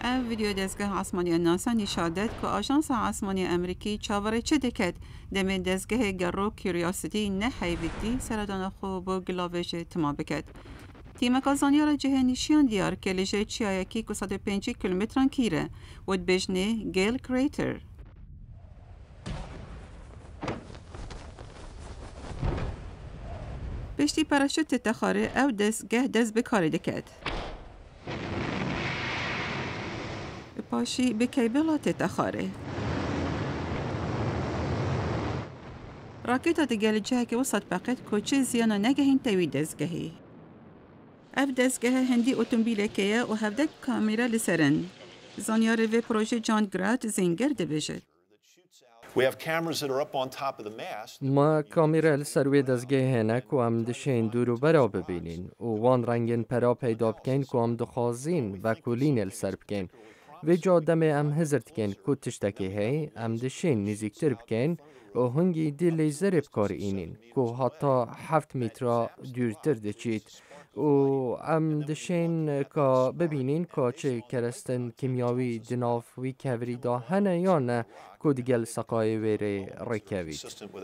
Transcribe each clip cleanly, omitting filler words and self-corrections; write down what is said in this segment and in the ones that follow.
او ویدیو دزگاه عسمانی ناسا نشان داد که آژانس عسمانی امریکی چاوره چه دکد دم دزگاه گرو کیوریاسیتی نه حیویتی سردان خو با گلاوش تما بکد. تیم کازانیار جهه نشان دیار که لجه چیایکی که 105 کیلومتران کیره ود بجنه گیل کریتر. بشتی پراشوت تخاره او دزگاه دز بکاری دکد. پاشی به کیبلات تخاره. راکت دیگر جه که وسط پقت کوچه زیانا نگهین توی دزگاهی. اف دزگاه هندی اتومبیل که و هفده کامیرا لسرن. زانیار و پروژه جان گرات زینگر دبیجد. ما کامیرا لسروی دزگاه هنک و هم دشین دورو برا ببینین و وان رنگین پرا پیدا بکن که هم دخوازین و کلین لسر بکن. و جادم ام هزرت کن که تشتکی هی ام دشین نزیکتر بکن و هنگی دی لیزر بکار اینین که حتی 7 متر دورتر دچید و ام دشین که ببینین که چه کرستن کیمیاوی دنافوی کوری دا هنه یا نه که دیگل سقای ویره رکوید.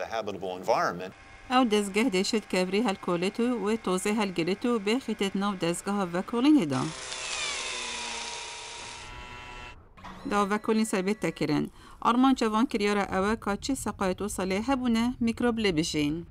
او دزگاه دشت کوری هل کولتو و توزه هل گلتو به خیتت ناو دزگاه و کولین دا. دا وکولین ثابت تکرن. آرمان جوان کریارا اوه که چه سقایت و صلیحه بونه میکروب لبشین.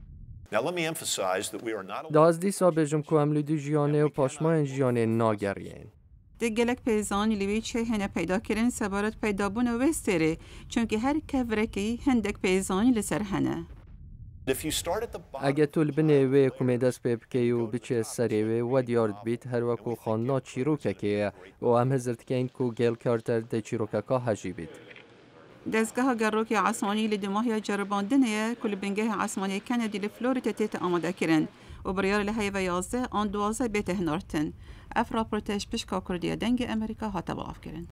دا از دیسا بجم که هم لدو جیانه و پاشمان جیانه ناگرین. ده گلک پیزان لیوی چه هنه پیدا کرن سبارت پیدا بونه و استره چونکه هر کورکی هندک پیزانی لسر هنه. اگه طول بنه و کمیدس ببکی و بچه سری و دیارد بیت هر وکو خاننا چیروکه که و هم هزرت که این که گیل کارتر ده چیروکه که هجی بید. دزگاه گروکی عسمانی لدماهی جرباندنه کل بنگه عسمانی کندی لفلوریت تیت آماده کرن و بریار لحی و 11 آن 12 بیت هنارتن. افرا پروتش پشکا کردیه دنگ امریکا هاتا باف کرن.